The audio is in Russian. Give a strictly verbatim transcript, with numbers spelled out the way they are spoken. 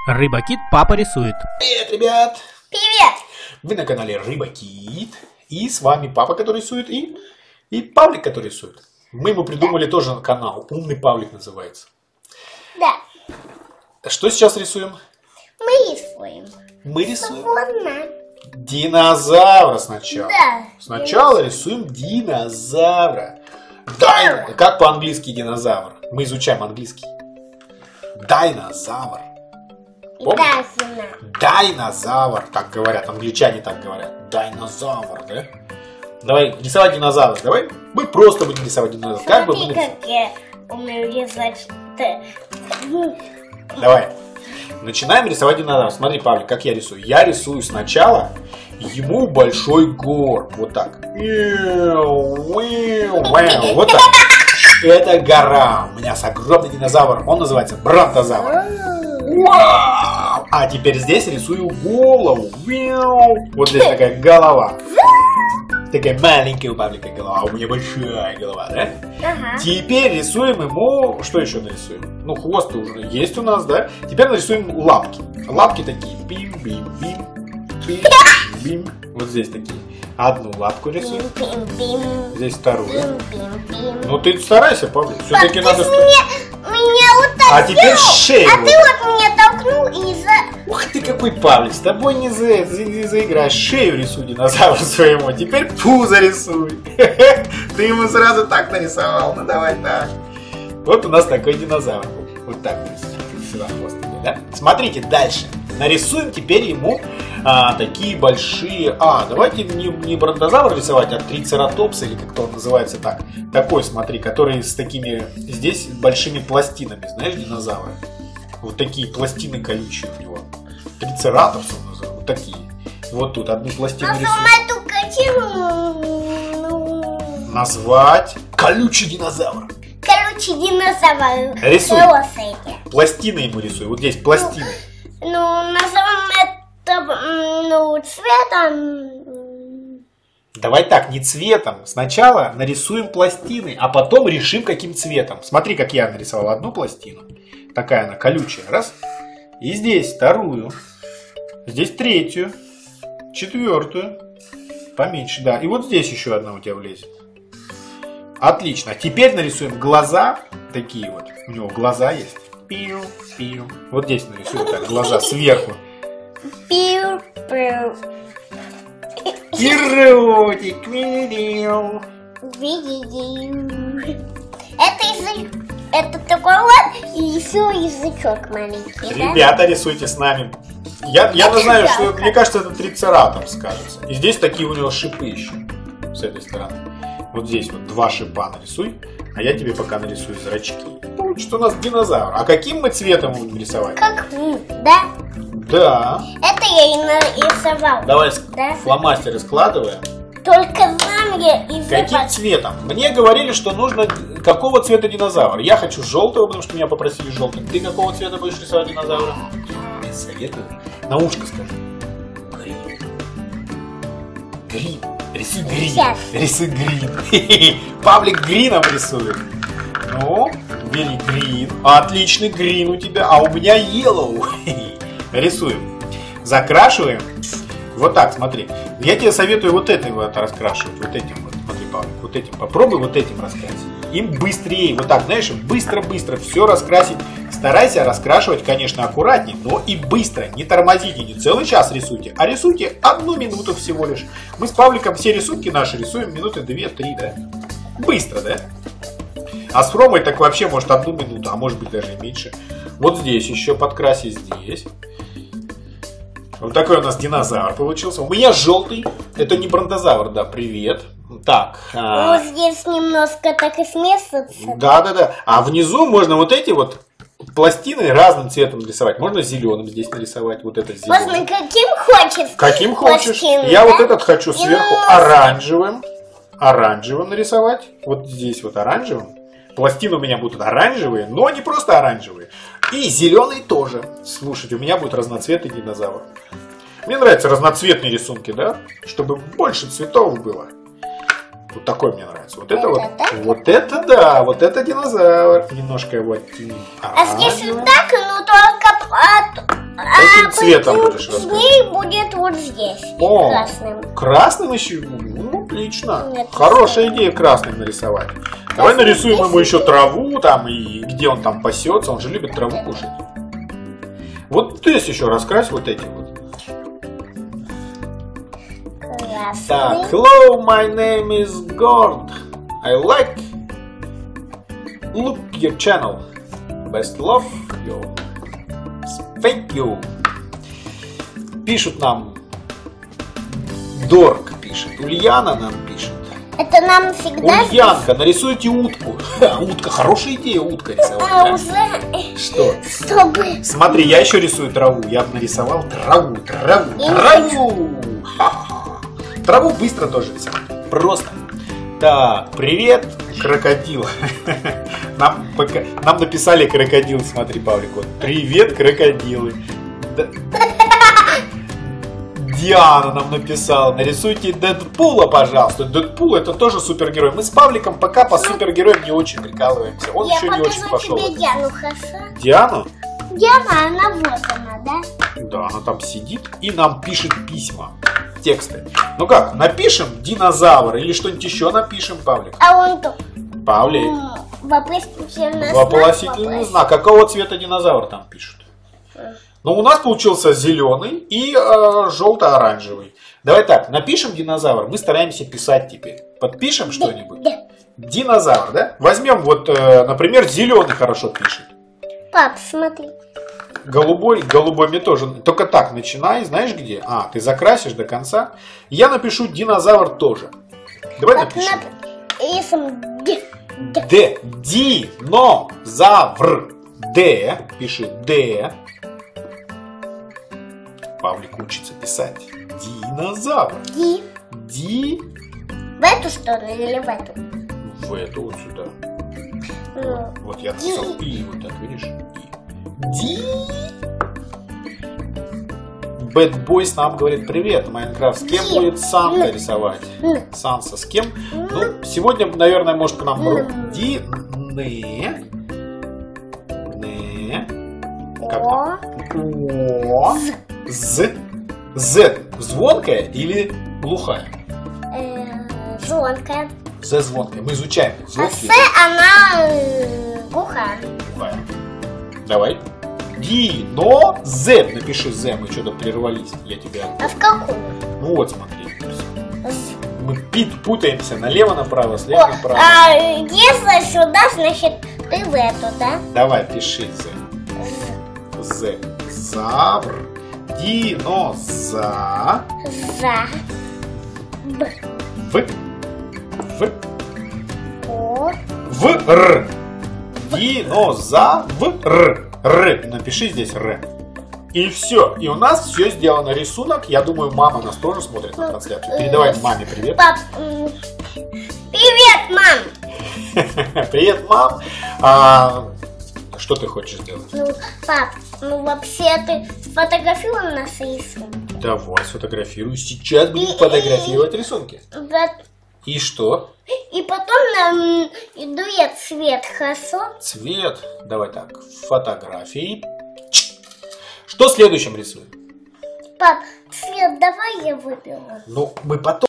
Рыба-кит папа рисует. Привет, ребят! Привет! Вы на канале Рыба-кит. И с вами папа, который рисует, и, и Павлик, который рисует. Мы ему придумали да. тоже канал. Умный Павлик называется. Да. Что сейчас рисуем? Мы рисуем. Мы рисуем? Свободно. Динозавра сначала. Да. Сначала рисуем динозавра. Дай... Как по-английски динозавр? Мы изучаем английский. Динозавр. Да, Динозавр, так говорят, англичане так говорят. Динозавр, да? Давай рисовать динозавра, давай. Мы просто будем рисовать динозавра. Как бы мы... как я умею рисовать. Давай. Начинаем рисовать динозавра. Смотри, Павлик, как я рисую. Я рисую сначала ему большой горб. Вот так. Вот так. Это гора. У меня огромный динозавр. Он называется бронтозавр. Вау! А теперь здесь рисую голову. Вот здесь такая голова. Такая маленькая у Павлика голова, а у меня большая голова, да? Ага. Теперь рисуем ему... Что еще нарисуем? Ну, хвост уже есть у нас, да? Теперь нарисуем лапки. Лапки такие. Бим-бим-бим. Бим-бим. Вот здесь такие. Одну лапку рисуем. Здесь вторую. Ну, ты старайся, Павлик. Все-таки надо... Меня вот так а теперь сделал, шею. А вот. ты вот меня толкнул и за... Ух ты, какой Павлик, с тобой не, за, не заиграешь. Шею рисуй динозавру своему, теперь пузо рисуй. Ты ему сразу так нарисовал, ну давай так. Вот у нас такой динозавр. Вот так сюда хвост идет, да? Смотрите, дальше. Нарисуем теперь ему а, такие большие... А, давайте не, не бронтозавр рисовать, а трицератопс, или как-то он называется так. Такой, смотри, который с такими... Здесь большими пластинами, знаешь, динозавры. Вот такие пластины колючие у него. Трицератопс он называется, вот такие. Вот тут одну пластину а рисуем. эту картину... Назвать колючий динозавр. Колючий динозавр. Рисуй. Волосы. Пластины ему рисуй, вот здесь пластины. Ну, ну назовем это, ну, цветом. Давай так, не цветом. Сначала нарисуем пластины, а потом решим, каким цветом. Смотри, как я нарисовал одну пластину. Такая она колючая. Раз. И здесь вторую. Здесь третью. Четвертую. Поменьше, да. И вот здесь еще одна у тебя влезет. Отлично. Теперь нарисуем глаза. Такие вот. У него глаза есть. Пиу, пиу. Вот здесь нарисуем так глаза сверху. Пиу, пиу. И ротик. Видел. Это язык. Это такой вот и еще язычок маленький. Ребята, да? рисуйте с нами. Я, я не знаю, что мне кажется, это трицератопс, кажется. И здесь такие у него шипы еще. С этой стороны. Вот здесь вот два шипа нарисуй. А я тебе пока нарисую зрачки. Получится у нас динозавр. А каким мы цветом будем рисовать? Как мы, да? Да. Это я и нарисовал. Давай да? фломастеры складываем. Только нам я и каким цветом? Мне говорили, что нужно какого цвета динозавр. Я хочу желтого, потому что меня попросили желтым. Ты какого цвета будешь рисовать динозавра? Я советую. На ушко скажи. Грин. Грин. Рисуй грин. Сейчас. Рисуй грин. Павлик грином рисует. Ну, бери грин. Отличный грин у тебя. А у меня yellow. Рисуем. Закрашиваем. Вот так, смотри. Я тебе советую вот этим вот раскрашивать. Вот этим вот. Смотри, Павлик, вот этим. Попробуй вот этим раскрасить. Им быстрее. Вот так, знаешь, быстро-быстро все раскрасить. Старайся раскрашивать, конечно, аккуратнее, но и быстро. Не тормозите, не целый час рисуйте, а рисуйте одну минуту всего лишь. Мы с Павликом все рисунки наши рисуем минуты две-три, да? Быстро, да? А с Ромой так вообще может одну минуту, а может быть даже и меньше. Вот здесь еще подкраси здесь. Вот такой у нас динозавр получился. У меня желтый. Это не бронтозавр, да, привет. Так. А... Вот здесь немножко так и смесится. Да, да, да. А внизу можно вот эти вот пластины разным цветом нарисовать. Можно зеленым здесь нарисовать. Вот это зеленым. Можно каким хочешь. Каким хочешь. Пластины, Я да? вот этот хочу сверху оранжевым. Оранжевым нарисовать. Вот здесь вот оранжевым. Пластины у меня будут оранжевые, но не просто оранжевые. И зеленые тоже. Слушайте, у меня будет разноцветный динозавр. Мне нравятся разноцветные рисунки, да? Чтобы больше цветов было. Вот такой мне нравится. Вот это, это вот. Да? Вот это да, вот это динозавр. Немножко его оттенить. А здесь вот так, ну только от, цветом будешь рассказывать? Змей будет вот здесь. О, красным. Красным еще? Ну, отлично. Нет, Хорошая идея красным нарисовать. Давай нарисуем ему еще траву там, и где он там пасется. Он же любит траву кушать. Вот здесь еще раскрась вот эти вот. Красный. Так, hello, my name is Gord. I like look your channel. Best love you. Thank you. Пишут нам. Дорг пишет. Ульяна нам пишет. Это нам всегда... Ульянка, нарисуйте утку. Ха, утка, хорошая идея, утка рисовать. А Да? уже... Что? Чтобы... Смотри, я еще рисую траву. Я бы нарисовал траву, траву, Я траву. Ха-ха. Траву быстро тоже рисовать. Просто. Так, привет, крокодил. Нам, пока, нам написали крокодил, смотри, Павлик. Вот. Привет, крокодилы. Да. Диана нам написала, нарисуйте Дэдпула, пожалуйста. Дэдпул это тоже супергерой. Мы с Павликом пока по супергероям не очень прикалываемся. Он Я еще не очень покажу пошел. тебе Диану, хорошо? Диану? Диана, она вот она, да? Да, она там сидит и нам пишет письма, тексты. Ну как, напишем динозавр или что-нибудь еще напишем, Павлик? А он тут... Павлик, Вопросительный знак. вопросительный знак. Какого цвета динозавр там пишут? Ну, у нас получился зеленый и э, желто-оранжевый. Давай так, напишем динозавр. Мы стараемся писать теперь. Подпишем что-нибудь? Да. Динозавр, да? Возьмем вот, э, например, зеленый хорошо пишет. Пап, смотри. Голубой, голубой мне тоже. Только так, начинай, знаешь где? А, ты закрасишь до конца. Я напишу динозавр тоже. Давай Пап, напишем. Рисом Д. Д. Д. Динозавр. Д. Пиши Д. Павлик учится писать. Динозавр. Ди. Ди. В эту сторону или в эту? В эту вот сюда. Ну, Вот я написал И. Вот так, видишь? И. Ди. Bad Boys нам говорит привет, Майнкрафт. С кем Ди. будет Санта рисовать? Н. Санса с кем? Ну, сегодня, наверное, может к нам Ди. Не. Не. Как О. О. З. З. Звонкая или глухая? Э, звонкая. З звонкая. Мы изучаем А звуки. С она э, глухая. Глухая. Давай. Ди, но, З. Напиши З. Мы что-то прервались. Я тебя... А в какую? Ну вот, смотри. З. Мы пит путаемся налево-направо, слева О, направо. а если сюда, значит ты в эту, да? Давай, пиши З. З. З. Завр. Диноза. За. Б. В. В. О. В. Р. Динозавр. Р. Напиши здесь Р. И все. И у нас все сделано. Рисунок. Я думаю, мама нас тоже смотрит на трансляцию. Передавай маме привет. Пап, м, привет, мам. Привет, мам. А, что ты хочешь сделать? Ну, пап, ну вообще ты сфотографируй нас рисунки. Давай, сфотографирую. Сейчас будем И- фотографировать рисунки. Вот. И что? И потом нам дует цвет, хорошо? Цвет. Давай так. Фотографии. Что следующим рисуем? Пап, цвет давай я выберу. Ну, мы потом.